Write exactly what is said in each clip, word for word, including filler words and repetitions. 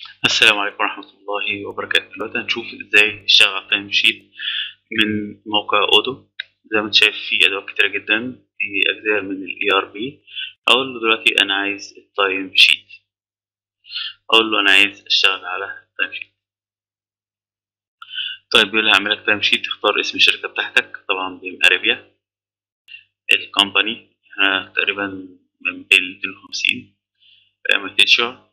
السلام عليكم ورحمة الله وبركاته. دلوقتي هنشوف ازاي نشتغل على التايم شيت من موقع اودو. زي ما انت شايف في ادوات كتيرة جدا، في اجزاء من الاي ار بي. اقول له دلوقتي انا عايز التايم شيت، اقول له انا عايز اشتغل على التايم شيت. طيب بيقول لي هعمل لك تايم شيت، تختار اسم الشركة بتاعتك، طبعا بيم اريبيا. الكومباني احنا تقريبا من بين ميتين وخمسين ميتين شهر.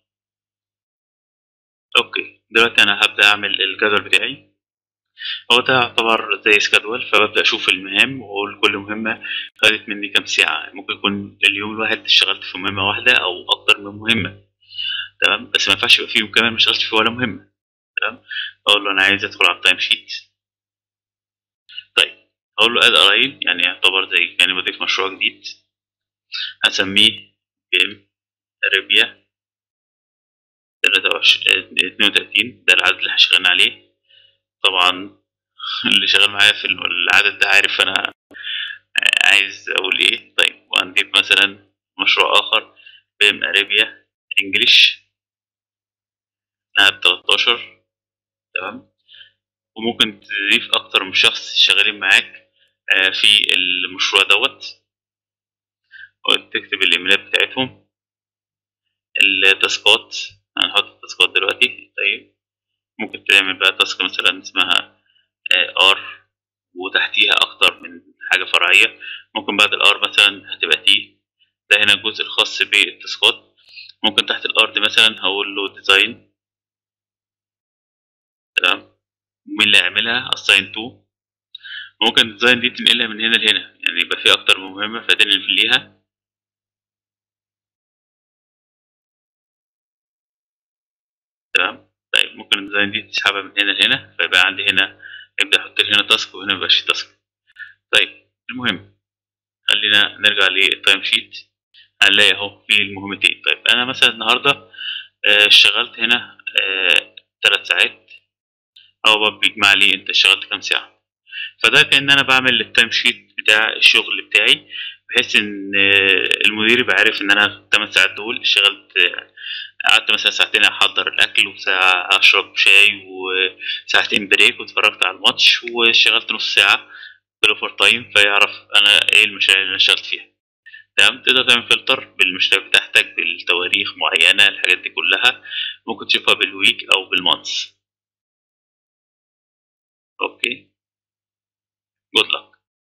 اوكي، دلوقتي انا هبدأ اعمل الجدول بتاعي. هو ده يعتبر زي سكادول، فببدأ أشوف المهام وأقول كل مهمة خدت مني كام ساعة. ممكن يكون اليوم الواحد اشتغلت في مهمة واحدة أو أكتر من مهمة، تمام، بس ما ينفعش يبقى فيهم كمان ما اشتغلتش في ولا مهمة. تمام، أقول له أنا عايز أدخل على التايم شيت. طيب، أقول له أد ألاين، يعني يعتبر زي كأني بضيف مشروع جديد. هسميه جيم أريبيا تلاتة وعشرين اتنين وتلاتين، ده العدد اللي احنا شغالين عليه. طبعا اللي شغال معايا في العدد ده عارف أنا عايز اقول ايه. طيب، وهنضيف مثلا مشروع اخر بيم اريبيا انجليش لعب تلتاشر. تمام، وممكن تضيف اكتر من شخص شغالين معاك آه، في المشروع دوت، وتكتب الايميلات بتاعتهم. التاسكات، هنحط التاسكات دلوقتي. طيب، ممكن تعمل بقى تاسك مثلا اسمها ار وتحتيها اكتر من حاجة فرعية. ممكن بعد الار مثلا هتبقى تي، ده هنا الجزء الخاص بالتاسكات. ممكن تحت الارض مثلا هقول له ديزاين. تمام، مين اللي هيعملها assign to. ممكن الديزاين دي تنقلها من هنا لهنا، يعني يبقى في اكتر من مهمة فتنقل ليها. تمام، طيب ممكن الديزاين دي تسحبها من هنا لهنا، فيبقى عندي هنا يبدأ احط لي هنا تاسك وهنا مبقاش تاسك. طيب، المهم خلينا نرجع للتايم شيت. هنلاقي اهو في المهمتين. طيب انا مثلا النهارده آه، اشتغلت هنا آه، ثلاث ساعات. هو بيجمع لي انت اشتغلت كام ساعة، فده كأن أنا بعمل التايم شيت بتاع الشغل بتاعي، بحيث إن المدير يبقى عارف إن أنا التمن ساعات دول اشتغلت. قعدت مثلا ساعتين أحضر الأكل، وساعة أشرب شاي، وساعتين بريك، واتفرجت على الماتش، واشتغلت نص ساعة بالأوفر تايم، فيعرف أنا إيه المشاريع اللي أنا اشتغلت فيها. تمام، تقدر تعمل فلتر بالمشاريع بتاعتك بالتواريخ معينة، الحاجات دي كلها ممكن تشوفها بالويك أو بالمانث. أوكي، جود لك.